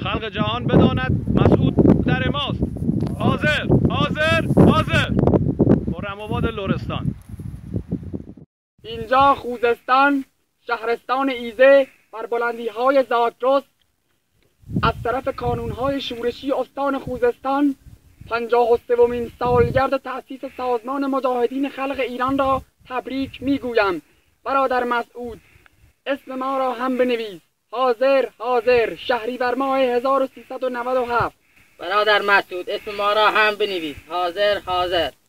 خلق جهان بداند مسعود در ماست. حاضر حاضر حاضر. خرم آباد لرستان. اینجا خوزستان، شهرستان ایزه بر بلندی‌های زاگرس، از طرف کانون‌های شورشی استان خوزستان 53مین سالگرد تأسیس سازمان مجاهدین خلق ایران را تبریک میگویم. برادر مسعود، اسم ما را هم بنویس. حاضر حاضر. شهریور ماه 1397. برادر مسعود، اسم ما را هم بنویس. حاضر حاضر.